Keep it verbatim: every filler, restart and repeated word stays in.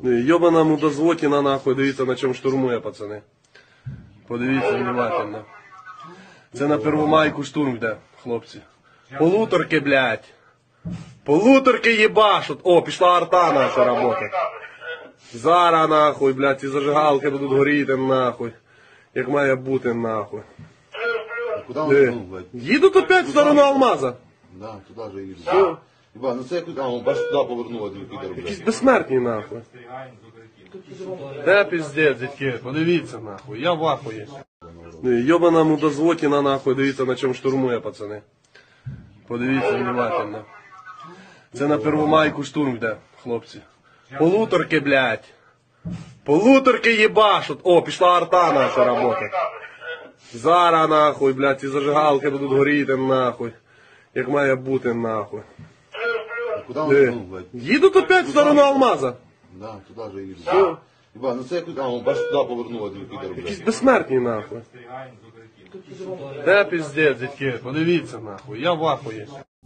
Йобана мудозвотіна нахуй, дивіться на чому штурмує, пацани. Подивіться внимательно. Це на Первомайку штурм йде, хлопці. Полуторки, блядь. Полуторки єбашут. О, пішла арта наша робота. Зараз нахуй, блядь, ці зажигалки будуть горіти нахуй. Як має бути нахуй. Куди вони йдуть, блядь? Їдуть опять в сторону Алмаза. Да, туди же їдуть. Все. Єба, ну це як... А, он бач туди повернула, один підер, Якісь блядь. безсмертні нахуй. Де піздець, дядьки, подивіться нахуй, я в ахуї. Йобана мудозвотіна нахуй, дивіться на чому штурмує, пацани. Подивіться внимательно. Це на Первомайку штурм йде, хлопці. Полуторки, блядь. Полуторки єбашут. О, пішла арта наша робота. Зараз нахуй, блядь, ці зажигалки будуть горіти нахуй. Як має бути нахуй. Куди вони йдуть, блядь? Їдуть опять в сторону Алмаза. Да, туди же їдуть. Все. Єба, ну це як... А, он бач туди повернула, один підер, Якісь блядь. безсмертні нахуй. Де піздець, дядьки, подивіться нахуй, я в ахуї.